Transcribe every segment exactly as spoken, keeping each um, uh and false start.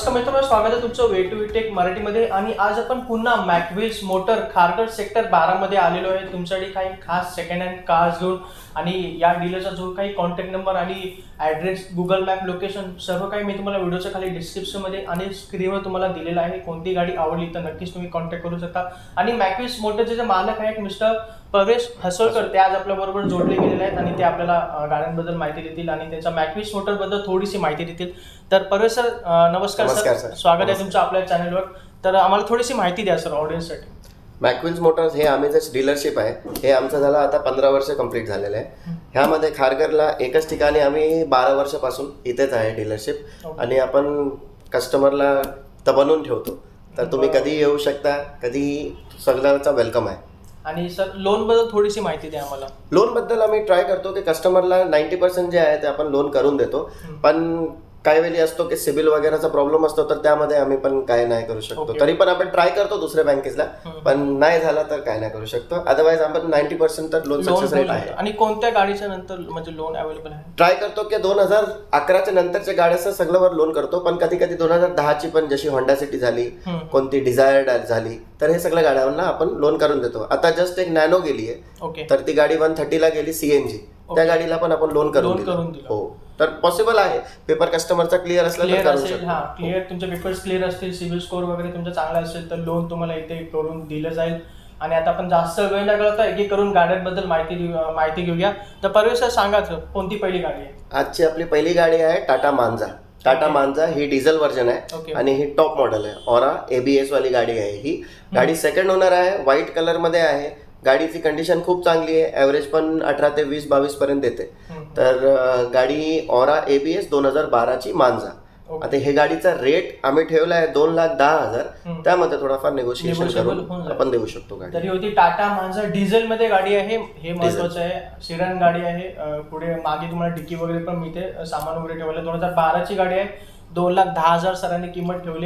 नमस्कार मित्रांनो, स्वागत आहे तुमचं वे टू टेक मराठीमध्ये. आणि आज आपण पुन्हा मॅकव्हिल्स मोटर खारघर सेक्टर बारा मध्ये आलेलो आहे तुमच्यासाठी काही खास सेकंड हँड कार्स घेऊन. आणि या डीलरचा जो काही कॉन्टॅक्ट नंबर आणि ॲड्रेस, गुगल मॅप लोकेशन सर्व काही मी तुम्हाला व्हिडिओच्या खाली डिस्क्रिप्शनमध्ये आणि स्क्रीनवर तुम्हाला दिलेलं आहे. कोणती गाडी आवडली तर नक्कीच तुम्ही कॉन्टॅक्ट करू शकता. आणि मॅकव्हिल्स मोटरचे जे मालक आहेत मिस्टर परवेश हसोळकर, ते आज आपल्याबरोबर जोडले गेलेले आहेत आणि ते आपल्याला गाड्यांबद्दल माहिती देतील आणि त्यांच्या मॅकव्हिल्स मोटरबद्दल थोडीशी माहिती देतील. तर परवेश सर, नमस्कार सर, स्वागत आहे तुमचं आपल्या चॅनलवर. तर आम्हाला थोडीशी माहिती द्या सर ऑडियन्ससाठी. मॅकव्हिल्स मोटर्स हे आम्ही डीलरशिप आहे, हे आमचं झालं आता पंधरा वर्ष कंप्लीट झालेलं आहे. ह्यामध्ये खारघरला एकच ठिकाणी आम्ही बारा वर्षापासून इथेच आहे डीलरशिप. आणि आपण कस्टमरला तर बनवून ठेवतो, तर तुम्ही कधी येऊ शकता, कधी सगळ्यांचा वेलकम आहे. आणि सर लोन बद्दल थोडीशी माहिती द्या आम्हाला. लोन बद्दल आम्ही ट्राय करतो की कस्टमरला नाईन्टी पर्सेंट जे आहे ते आपण लोन करून देतो. पण काही वेळी असतो की सिबिल वगैरेचा प्रॉब्लेम असतो, तर त्यामध्ये आम्ही पण काय नाही करू शकतो. तरी पण आपण ट्राय करतो दुसऱ्या बँकेला, पण नाही झाला तर काय नाही करू शकतो. अदरवाईज आपण नाईन्टी पर्सेंट तर लोन सक्सेस रेट आहे. आणि कोणत्या गाडीच्या नंतर म्हणजे लोन अवेलेबल आहे? ट्राय करतो की दोन हजार अकराच्या नंतरच्या गाड्याचं सगळ्यावर लोन करतो. पण कधी कधी दोन हजार दहाची पण जशी होंडा सिटी झाली, कोणती डिझायर झाली, तर हे सगळ्या गाड्यांना आपण लोन करून देतो. आता जस्ट एक नॅनो गेली आहे, तर ती गाडी वन थर्टीला गेली सीएनजी, त्या गाडीला पण आपण लोन करून दिलं. हो, तर पॉसिबल आहे. पेपर कस्टमरचा क्लिअर असला तर करू शकतो. हा, क्लिअर तुमचे पेपर्स क्लिअर असतील, सिबिल स्कोर वगैरे तुमचा चांगला असेल तर लोन तुम्हाला इथे करून दिलं जाईल. आणि आता आपण जास्त वेळ न घालवता एक एक करून गाड्यांबद्दल माहिती माहिती घेऊया. तर परवेश सर सांगा कोणती पहिली गाडी आहे? आजची आपली पहिली गाडी आहे टाटा मांजा. टाटा मांजा ही डिझेल व्हर्जन आहे आणि ही टॉप मॉडेल आहे. ऑरा एबीएस वाली गाडी आहे. ही गाडी सेकंड ओनर आहे, व्हाईट कलर मध्ये आहे. गाडीची कंडिशन खूप चांगली आहे, ॲव्हरेज पण अठरा ते वीस बावीस पर्यंत देते. तर गाडी ऑरा एबीएस दोन हजार बाराची मांजा. आता हे गाडीचा रेट आम्ही ठेवला आहे दोन लाख दहा हजार, त्यामध्ये थोडाफार नेगोशिएशन करून आपण देऊ शकतो. गाडी तरी होती टाटा मांजा डिझेल मध्ये गाडी आहे, हे महत्वाचं आहे. सिडान गाडी आहे, पुढे मागे तुम्हाला डिक्की वगैरे पण मिळते, सामान वगैरे ठेवलं. दोन हजार बाराची गाडी आहे, दोन लाख दहा हजार सरांनी किंमत ठेवली.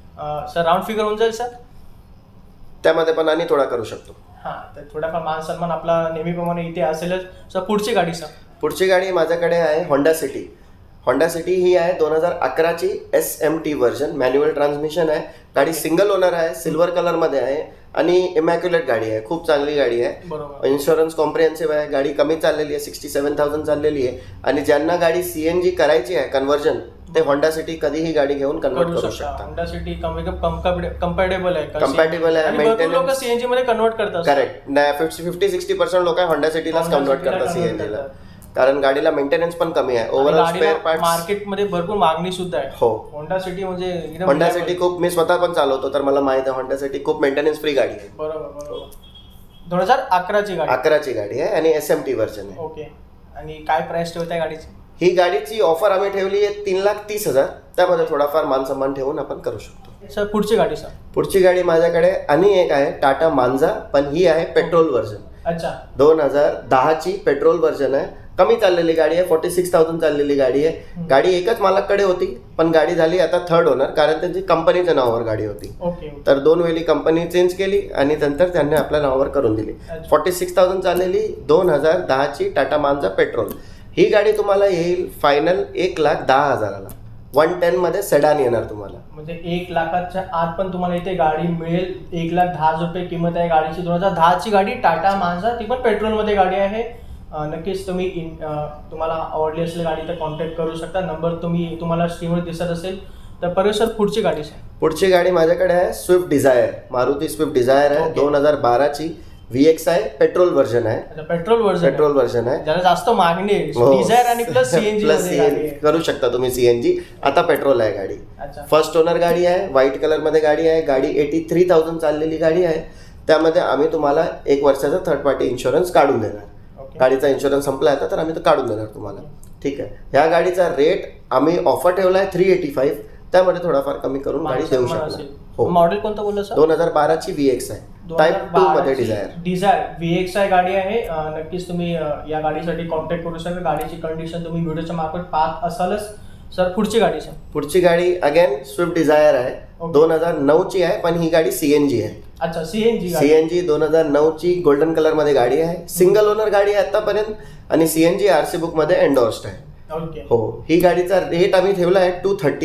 सर राऊंड फिगर होऊन जाईल सर? त्यामध्ये पण आणि थोडा करू शकतो. हा, तर थोडाफार मान सन्मान आपला नेहमीप्रमाणे इथे असेलच. सर पुढची गाडी सर? पुढची गाडी माझ्याकडे आहे होंडा सिटी. होंडा सिटी ही आहे दोन हजार अकराची S M T version, manual transmission आहे. गाडी सिंगल ओनर आहे, सिल्वर कलर मध्ये आहे आणि इमॅक्युलेट गाडी आहे. खूप चांगली गाडी आहे. इन्शुरन्स कॉम्प्रिहेन्सिव्ह आहे. गाडी कमी चाललेली आहे, सिक्स्टी सेव्हन थाउजंड चाललेली आहे. आणि ज्यांना गाडी सीएनजी करायची आहे कन्व्हर्जन, ते होंडा सिटी कधीही गाडी घेऊन कन्वर्ट करू शकता. होंडा सिटी कम्पॅटेबल आहे, कम्पॅटेबल आहे. मेंटेनन्स लोक सीएनजी मध्ये कन्वर्ट करतात. करेक्ट. फिफ्टी सिक्स्टी पर्सेंट लोक होंडा सिटीलाच कन्वर्ट करतात सीएनजीला, कारण गाडीला मेंटेनन्स पण कमी आहे. ओव्हरऑल स्पेअर पार्ट्स मार्केटमध्ये भरपूर मागणी सुद्धा आहे. हो, होंडा सिटी म्हणजे होंडा सिटी खूप, मी स्वतः पण चालवतो तर मला माहिती आहे होंडा सिटी खूप मेंटेनन्स फ्री गाडी आहे. बरोबर बरोबर. दोन हजार अकराची गाडी अकराची गाडी आहे आणि एस एम टी व्हर्जन आहे. ओके. आणि काय प्राइस ठेवत आहे गाडीची? ही गाडीची ऑफर आम्ही ठेवली आहे तीन लाख तीस हजार, त्यामध्ये थोडाफार मान सन्मान ठेवून आपण करू शकतो. सर पुढची गाडी? सर पुढची गाडी माझ्याकडे आणि एक आहे टाटा मांजा, पण ही आहे पेट्रोल व्हर्जन. अच्छा. दोन हजार दहाची पेट्रोल व्हर्जन आहे. कमी चाललेली गाडी आहे, फोर्टी सिक्स थाउजंड चाललेली गाडी आहे. गाडी एकच मालकाकडे होती, पण गाडी झाली आता थर्ड ओनर, कारण त्यांची कंपनीच्या नावावर गाडी होती. तर दोन वेळी कंपनी चेंज केली आणि नंतर त्यांनी आपल्या नावावर करून दिली. फोर्टी सिक्स थाउजंड चाललेली दोन हजार दहाची टाटा मांजा पेट्रोल. ही गाडी तुम्हाला येईल फायनल एक लाख दहा हजाराला. वन टेन मध्ये सेडान येणार तुम्हाला. म्हणजे एक लाखाच्या आत पण तुम्हाला इथे गाडी मिळेल. एक लाख दहा हजार रुपये किंमत आहे गाडीची. दोन हजार दहाची गाडी टाटा मांजा, ती पण पेट्रोल मध्ये गाडी आहे. नक्कीच तुम्ही तुम्हाला आवडली असेल गाडी तर कॉन्टॅक्ट करू शकता. नंबर तुम्ही तुम्हाला स्क्रीनवर दिसत असेल. तर परवेश सर पुढची गाडी? पुढची गाडी माझ्याकडे आहे Swift Dzire. Maruti Swift Dzire आहे, दोन हजार बाराची व्ही एक्स आहे, पेट्रोल व्हर्जन आहे. पेट्रोल व्हर्जन पेट्रोल व्हर्जन आहे, ज्याला जास्त मागणी आहे. डिझायर आणि प्लस सीएनजी प्लस सीएनजी करू शकता तुम्ही. सीएनजी आता पेट्रोल आहे गाडी. फर्स्ट ओनर गाडी आहे, व्हाईट कलर मध्ये गाडी आहे. गाडी एटी थ्री थाउजंड चाललेली गाडी आहे. त्यामध्ये आम्ही तुम्हाला एक वर्षाचा थर्ड पार्टी इन्शुरन्स काढून देणार. गाडीचा इन्शुरन्स संपला आहे तर आम्ही तो काढून देणार तुम्हाला. ठीक आहे. ह्या गाडीचा रेट आम्ही ऑफर ठेवला आहे थ्री एटी फाईव्ह, त्यामध्ये थोडाफार कमी करून गाडी देऊ शकतो. हो. मॉडेल कोणतं बोललं सर? दोन हजार बाराची व्ही एक्स आहे, टाईप टू मध्ये Dzire. Dzire V X I गाडी आहे. नक्कीच तुम्ही या गाडीसाठी कॉन्टॅक्ट करू शकता. गाडीची कंडिशन तुम्ही व्हिडिओच्या मार्फत पाहत असालच. सर पुढची गाडी? सर पुढची गाडी अगेन स्विफ्ट डिझायर आहे, दोन हजार नऊ ची आहे, पण ही गाडी सीएनजी आहे. अच्छा, सीएनजी. सीएनजी दोन हजार नऊ ची गोल्डन कलर मध्ये गाडी आहे. सिंगल ओनर गाडी आहे आतापर्यंत आणि सीएनजी आरसी बुक मध्ये एंडोर्स्ड आहे. हो. ही गाडीचा रेट आम्ही ठेवला आहे टू थर्टी,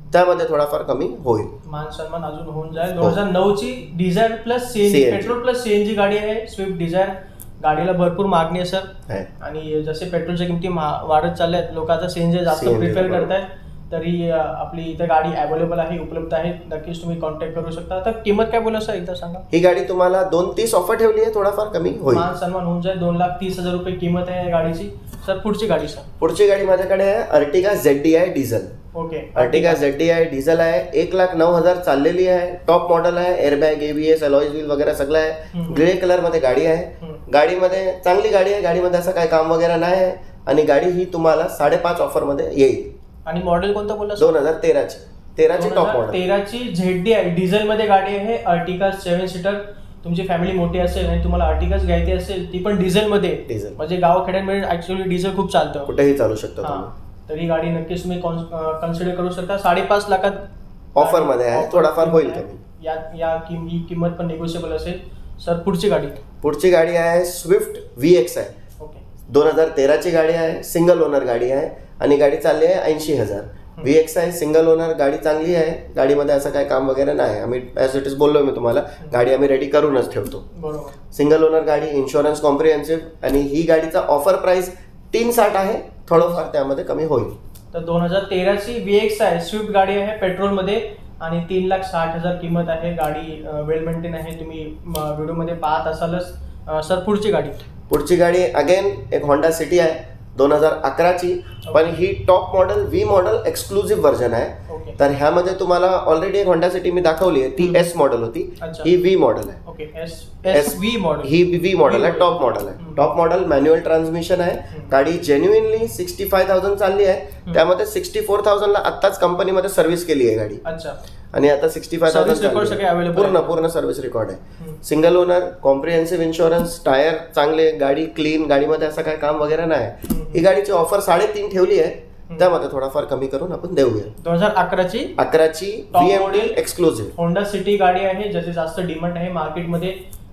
त्यामध्ये थोडाफार कमी होईल. मान सन्मान अजून होऊन जाईल. दोन हजार नऊ ची Dzire plus CNG, petrol plus CNG गाडी आहे स्विफ्ट डिझायर. गाडीला भरपूर मागणी आहे सर, आणि जसे पेट्रोलच्या किमती वाढत चालल्या आहेत, लोक आता सीएनजी जास्त प्रिफर करतायत, तरी आपली इथे गाडी अवेलेबल आहे, उपलब्ध आहे. नक्कीच तुम्ही कॉन्टॅक्ट करू शकता. तर किंमत काय बोला सर एकदा सांगा. ही गाडी तुम्हाला दोन तीस ऑफर ठेवली आहे, थोडाफार कमी होईल. मान सन्मान होऊन जाईल. दोन लाख तीस हजार रुपये किंमत आहे या गाडीची. सर पुढची गाडी सर. पुढची गाडी माझ्याकडे आहे Ertiga ZDI diesel. Okay, Ertiga ZDI diesel आहे. एक लाख नऊ हजार चाललेली आहे. टॉप मॉडेल आहे. एअरबॅग, एबीएस, अलॉय व्हील वगैरे सगळं आहे. ग्रे कलर मध्ये गाडी आहे. गाडीमध्ये चांगली गाडी आहे. गाडीमध्ये असं काही काम वगैरे नाही आहे, आणि गाडी ही तुम्हाला साडेपाच ऑफर मध्ये येईल. आणि मॉडेल कोणतं बोलला? दोन हजार तेराची तेराची टॉप मॉडेल. तेराची झेडडीआय डिझेल मध्ये गाडी आहे. Ertiga seven seater. तुमची फॅमिली मोठी असेल आणि तुम्हाला अर्टिगाच घ्यायची असेल, ती पण डिझेल मध्ये, डिझेल म्हणजे गावाखेड्यांमध्ये ऍक्च्युअली डिझेल खूप चालतं, कुठेही चालू शकतो. तर ही गाडी नक्कीच तुम्ही कन्सिडर करू शकता. साडेपाच लाखात ऑफर मध्ये आहे, थोडाफार होईल कमी. या या किंमत पण निगोशिएबल असेल. सर पुढची गाडी. पुढची गाडी आहे स्विफ्ट व्ही एक्स आहे. ओके, दोन हजार तेराची गाडी आहे. सिंगल ओनर गाडी आहे, आणि गाडी चालली आहे ऐंशी हजार. व्ही एक्स आहे, सिंगल ओनर गाडी, चांगली आहे. गाडीमध्ये असं काही काम वगैरे नाही. आम्ही ॲज इट इज बोललो मी तुम्हाला, गाडी आम्ही रेडी करूनच ठेवतो. बरोबर. सिंगल ओनर गाडी, इन्शुरन्स कॉम्प्रिहेन्सिव्ह, आणि ही गाडीचा ऑफर प्राइस तीन साठ आहे. थोडंफार त्यामध्ये कमी होईल. तर दोन हजार तेराची व्ही एक्स आहे, स्विफ्ट गाडी आहे पेट्रोलमध्ये, आणि तीन लाख साठ हजार किंमत आहे. गाडी वेल मेंटेन आहे, तुम्ही व्हिडिओमध्ये पाहत असालच. सर पुढची गाडी. पुढची गाडी अगेन एक होंडा सिटी आहे, दोन हजार अकराची, पण ही top model V model exclusive version आहे. तर ह्यामध्ये तुम्हाला ऑलरेडी एक होंडा सिटी मी दाखवली आहे, ती एस मॉडेल होती. ही व्ही मॉडेल आहे. Okay, S S V model. ही व्ही मॉडेल आहे, टॉप मॉडेल आहे. टॉप मॉडेल मॅन्युअल ट्रान्समिशन आहे. गाडी जेन्युइनली सिक्स्टी फाय थाउजंड चालली आहे. त्यामध्ये सिक्स्टी फोर थाउजंडला आत्ताच कंपनीमध्ये सर्व्हिस केली आहे गाडी. अच्छा, आणि आता सिक्स्टी फाय थाउजंड पूर्ण पूर्ण सर्व्हिस रेकॉर्ड आहे. Single owner, comprehensive insurance, tyre चांगले, गाडी क्लीन, गाडीमध्ये असं काही काम वगैरे नाही. ही गाडीची ऑफर साडेतीन ठेवली आहे, त्यामध्ये थोडाफार कमी करून आपण देऊया. दोन हजार अकराची अकराची मॉडेल एक्सक्लुझिव्ह होंडा सिटी गाडी आहे, ज्याचे जास्त डिमांड आहे मार्केटमध्ये,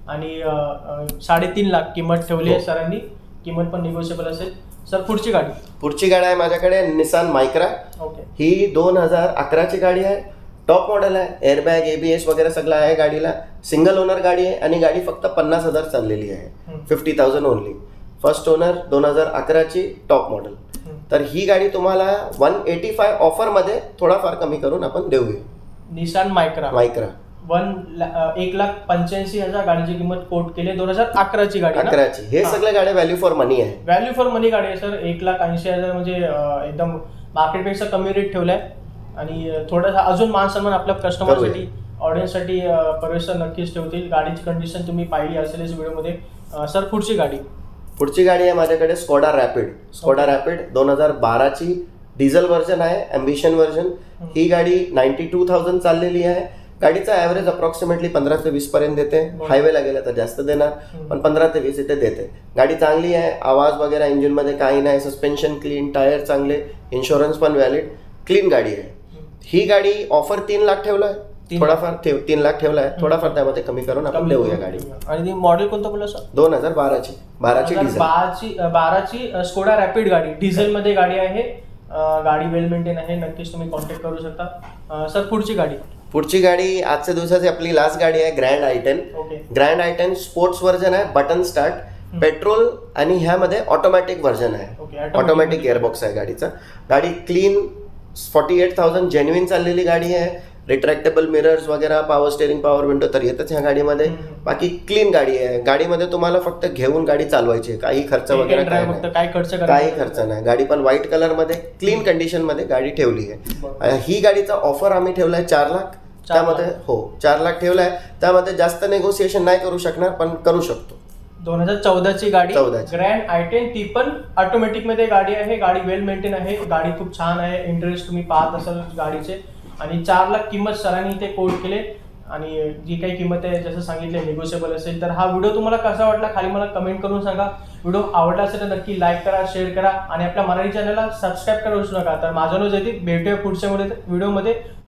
आणि साडेतीन लाख किंमत ठेवली आहे सरांनी. किंमत पण निगोशिएबल असेल. सर पुढची गाडी. पुढची गाडी आहे माझ्याकडे निसान मायक्रा. ओके, ही दोन हजार अकराची गाडी आहे. टॉप मॉडेल आहे. एअरबॅग, एबीएस वगैरे सगळं आहे गाडीला. सिंगल ओनर गाडी आहे, आणि गाडी फक्त पन्नास हजार चाललेली आहे. Fifty thousand only. First owner, दोन हजार अकराची टॉप मॉडेल. तर ही गाडी तुम्हाला वन एटी फाय ऑफर मध्ये थोडाफार कमी करून आपण देऊया. Nissan Micra. मायक्रा वन एक लाख पंच्याऐंशी हजार गाडीची किंमत कोट केली. दोन हजार अकराची गाडी. अकराची हे सगळ्या गाड्या व्हॅल्यू फॉर मनी आहे. व्हॅल्यू फॉर मनी गाडी आहे सर. एक लाख ऐंशी हजार म्हणजे एकदम मार्केटपेक्षा कमी रेट ठेवलाय, आणि थोडासा अजून मान सन्मान आपल्या कस्टमरसाठी, ऑडियन्ससाठी प्रवेश नक्कीच ठेवतील. गाडीची कंडिशन तुम्ही पाहिली असेलच व्हिडिओमध्ये. सर पुढची गाडी. पुढची गाडी आहे माझ्याकडे स्कोडा रॅपिड. स्कोडा रॅपिड दोन हजार बाराची डिझेल व्हर्जन आहे, अम्बिशन व्हर्जन. ही गाडी नाईन्टी टू थाउजंड चाललेली आहे. गाडीचा ॲव्हरेज अप्रॉक्सिमेटली पंधरा ते वीस पर्यंत देते. हायवेला गेला तर जास्त देणार, पण पंधरा ते वीस इथे देते. गाडी चांगली आहे. आवाज वगैरे इंजिनमध्ये काही नाही. सस्पेन्शन क्लीन, टायर चांगले, इन्शुरन्स पण व्हॅलिड, क्लीन गाडी आहे. ही गाडी ऑफर तीन लाख ठेवलाय. थोडाफार ठेव तीन लाख ठेवलाय. थोडाफार त्यामध्ये कमी करून आपण देऊया गाडी. आणि मॉडेल कोणतं बोलला सर? दोन हजार बाराची बाराची डिझेल. बाराची बाराची स्कोडा रॅपिड गाडी, डिझेल मध्ये गाडी आहे. गाडी वेल मेंटेन आहे. नक्कीच तुम्ही कॉन्टॅक्ट करू शकता. सर पुढची गाडी. पुढची गाडी आजच्या दिवसाची आपली लास्ट गाडी आहे grand i ten. Grand i ten sports version आहे, बटन स्टार्ट, पेट्रोल, आणि ह्यामध्ये ऑटोमॅटिक व्हर्जन आहे. ऑटोमॅटिक गिअरबॉक्स आहे गाडीचा. गाडी clean, forty eight thousand genuine चाललेली गाडी आहे. रिट्रॅक्टेबल मिरर्स वगैरे, पॉवर स्टेरिंग, पॉवर विंडो तर येतच ह्या गाडीमध्ये. बाकी क्लीन गाडी आहे. गाडीमध्ये तुम्हाला फक्त घेऊन गाडी चालवायची आहे, काही खर्च वगैरे काही खर्च काही खर्च नाही. गाडी पण व्हाईट कलर मध्ये क्लीन कंडिशन मध्ये गाडी ठेवली आहे. ही गाडीचा ऑफर आम्ही ठेवलाय चार लाख. त्यामध्ये हो चार लाख ठेवलाय. त्यामध्ये जास्त नेगोसिएशन नाही करू शकणार, पण करू शकतो. दोन हजार चौदाची गाडी ग्रँड आय टेन, ती पण ऑटोमॅटिक मध्ये गाडी आहे. गाडी वेल मेंटेन आहे. गाडी खूप छान आहे. इंटरेस्ट तुम्ही पाहत असाल गाडीचे. आणि चार लाख किंमत सरांनी इथे कोट केले, आणि जी काही किंमत आहे जसं सांगितले निगोशिएबल असेल. तर हा व्हिडिओ तुम्हाला कसा वाटला खाली मला कमेंट करून सांगा. व्हिडिओ आवडला असेल तर नक्की लाईक करा, शेअर करा, आणि आपल्या मराठी चॅनलला सबस्क्राईब करू नका. तर माझं नाव जयदीप. भेटूया पुढच्या व्हिडिओमध्ये.